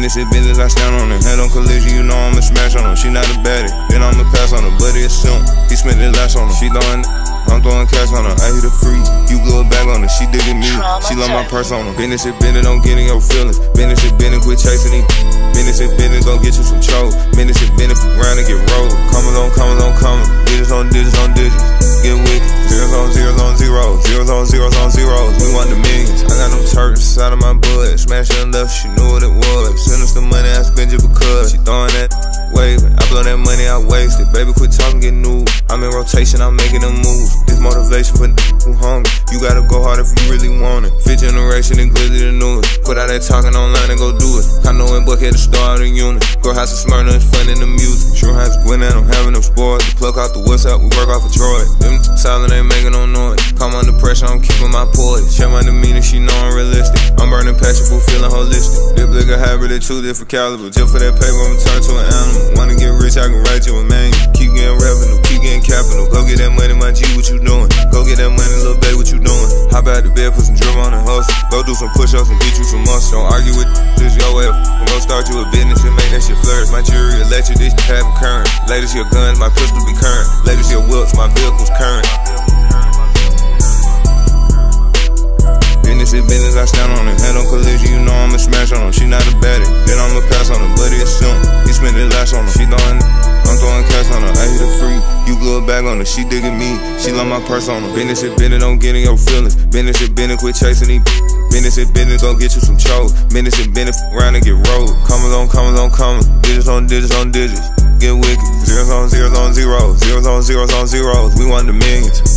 Business is business, I stand on it. Head on collision, you know I'ma smash on her. She not a baddie, then I'ma pass on her. But it's simple, he spent his last on her. She throwing, I'm throwing cash on her. I hit her free, you go back on her. She digging me, she love my purse on her. Business is business, don't get in your feelings. Business is business, quit chasing these. Business is business, go get you some chose. Business is business, round and get rolled. Coming on, coming on, coming. Digits on digits on digits. Get wicked. Zeros on zeros on zeros. Zeros on zeros on zeros. We want the millions. I got them turks out of my blood. Smashing left, she knew what it was. Send us the money, I spend it because she throwing that waving. I blow that money, I waste it. Baby, quit talking, get new. I'm in rotation, I'm making them moves. This motivation for who hungry. You gotta go hard if you really want it. Fifth generation and glizzy the newest. Put out that talking online and go do it. I know in Buckhead to start a unit. Girl house of Smyrna is fun in the music. Sure has Gwinnett, I'm having them sports. Pluck out the what's up, we work off of Troy. Them silent ain't making no noise. Come under pressure, I'm keeping my poise. Share my demeanor, she know I'm realistic. I'm burning passionful, feeling holistic. This bigger hybrid, they two different calibers. Just for that paper, I'm turn to an animal. Wanna get rich, I can write you a manual. Keep getting revenue, keep getting capital. Go get that money, my G, what you doing? Go get that money, little baby, what you doing? Hop out the bed, put some drip on and hustle. Go do some push-ups and get you some muscle. Don't argue with this your way of go start you a business and make that shit flourish. My jewelry electric, this shit having current. Latest your guns, my pistol be current. Latest your whips, my vehicle's current. Business is business, I stand on it. Head on collision, you know I'ma smash on her. She not a baddie, then I'ma pass on her. But it's simple, he spent his last on her. She throwing, I'm throwing cash on her. I hit her free, you glue it back on her. She digging me, she love my purse on her. Business is business, don't get in your feelings. Business is business, quit chasing these. Business is business, go get you some chose. Business is business, round and get rolled. Coming on, coming on, coming. Digits on digits on digits. Get wicked. Zeros on zeros on zeros. Zeros on zeros on zeros. We want the millions.